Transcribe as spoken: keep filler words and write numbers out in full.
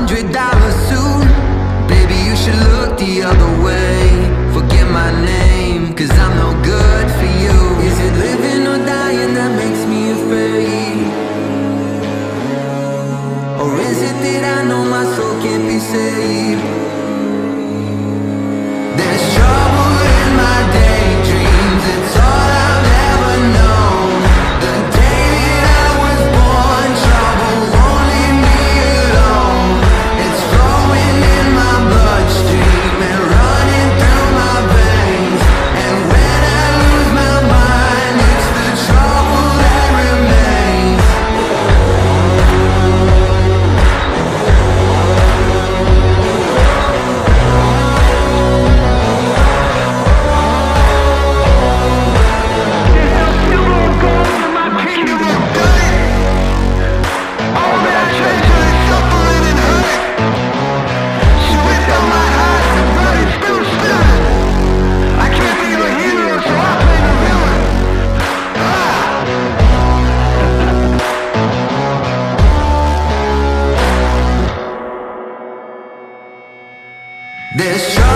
hundred dollar suit. Baby, you should look the other way. Forget my name, cause I'm no good for you. Is it living or dying that makes me afraid? Or is it that I know my soul can't be saved? There's trouble in my daydreams, it's all I've ever known. The day that I was born, trouble won't leave me alone. It's flowing in my bloodstream and running through my veins. And when I lose my mind, it's the trouble that remains. There's